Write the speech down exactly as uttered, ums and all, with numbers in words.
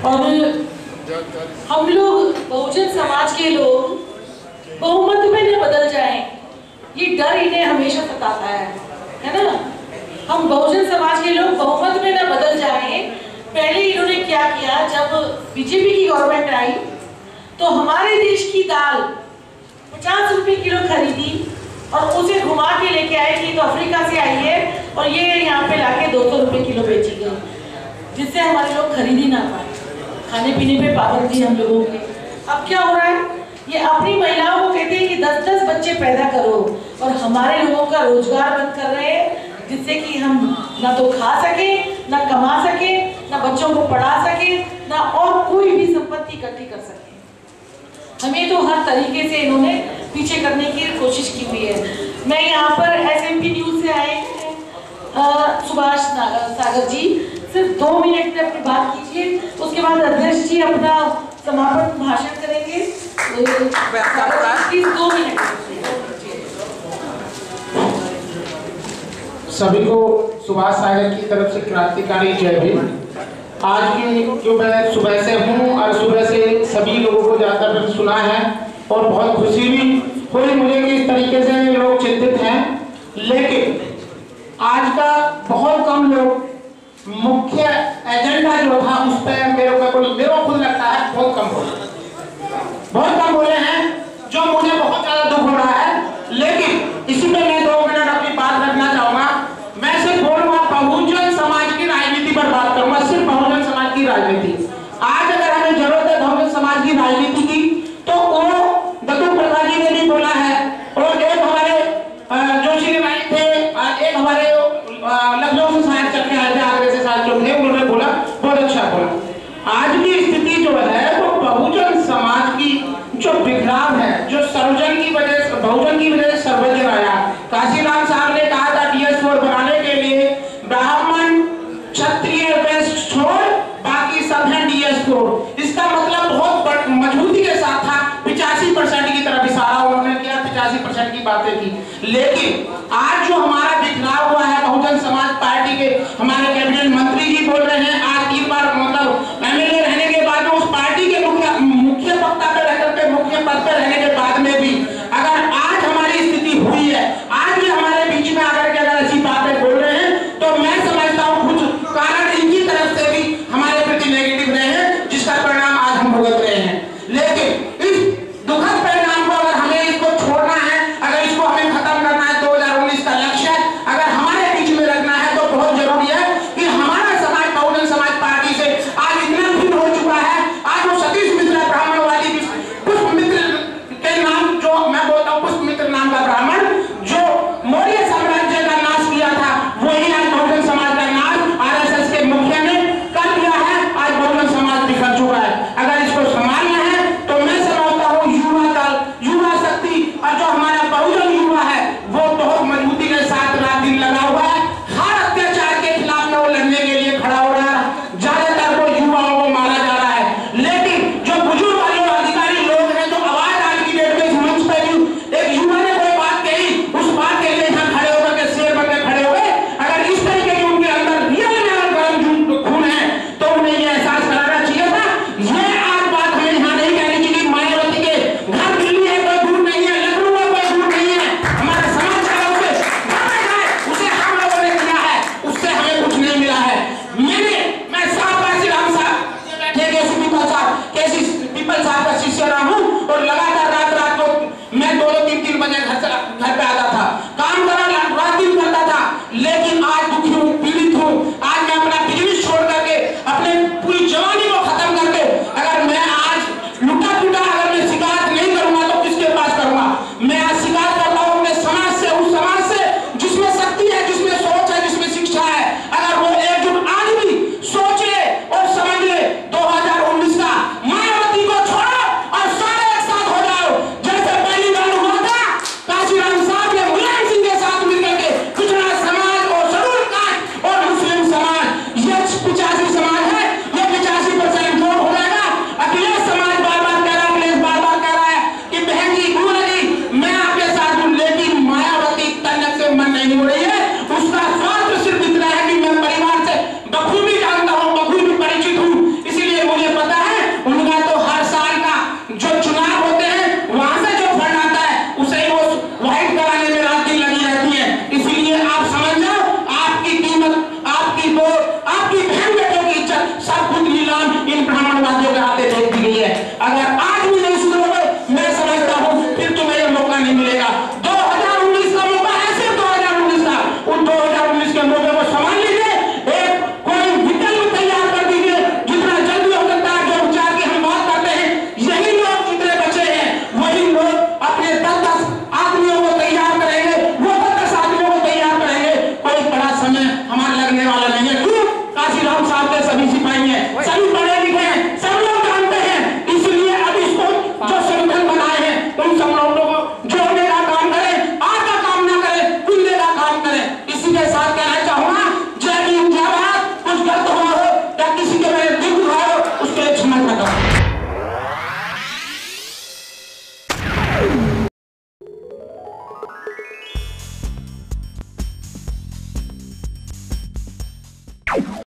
और हम लोग बहुजन समाज के लोग बहुमत में न बदल जाएं, ये डर इन्हें हमेशा सताता है, है ना। हम बहुजन समाज के लोग बहुमत में न बदल जाएं। पहले इन्होंने क्या किया, जब बीजेपी की गवर्नमेंट आई तो हमारे देश की दाल पचास रुपए किलो खरीदी और उसे घुमा के लेके आए कि तो अफ्रीका से आई है और ये यहाँ पे लाके दो सौ रुपए किलो बेची गई, जिससे हमारे लोग खरीद ही ना पाए। खाने पीने पे पाबंदी हम लोगों की। अब क्या हो रहा है, ये अपनी महिलाओं को कहते हैं कि दस दस बच्चे पैदा करो और हमारे लोगों का रोजगार बंद कर रहे हैं, जिससे कि हम ना तो खा सके, ना कमा सके, ना बच्चों को पढ़ा सके, ना और कोई भी संपत्ति इकट्ठी कर सके। हमें तो हर तरीके से इन्होंने पीछे करने की कोशिश की हुई है। मैं यहाँ पर एस एम पी न्यूज से आए सुभाष सागर जी, सिर्फ दो मिनट में अपनी बात कीजिए, उसके बाद अध्यक्ष जी अपना समापन भाषण करेंगे। प्लीज दो मिनट। सभी को सुभाष सागर की तरफ से क्रांतिकारी जय भीम। आज की जो मैं सुबह से हूँ और सुबह से सभी लोगों को ज़्यादातर सुना है और बहुत खुशी भी हुई मुझे कि इस तरीके से लोग चिंतित हैं, लेकिन आज का बहुत कम लोग मुख्य एजेंडा जो था उस पर मेरे को मेरे को खुद लगता है बहुत कम बोले बहुत कम बोले हैं, जो मुझे बहुत ज्यादा दुख हो रहा है। लेकिन इसी पे मैं दो मिनट अपनी बात रखना चाहूंगा। मैं सिर्फ बोलूंगा बहुजन समाज की राजनीति पर बात करूंगा, सिर्फ बहुजन समाज की राजनीति। आज अगर हमें जरूरत है बहुजन समाज की राजनीति की, तो वो दत्तू प्रसाद जी ने भी बोला है और एक हमारे जोशी भाई थे, एक हमारे लखनऊ से शायद चल के आए थे, आगरे से शायद चल के, उन्होंने बोला बहुत अच्छा बोला। आज की स्थिति जो है वो बहुजन समाज की जो बिखराव है, जो सर्वजन की वजह से बहुजन की वजह से सर्वजन आया। काशीराम साहब ने कहा था डीएस फोर बनाने के लिए ब्राह्मण क्षत्रिय वैश्य छोड़ बाकी सब है डीएस फोर। इसका मतलब बहुत मजबूती के साथ था, पिचासी परसेंट की तरफ इशारा उन्होंने किया, पिचासी परसेंट की बातें की। लेकिन आज जो हमारा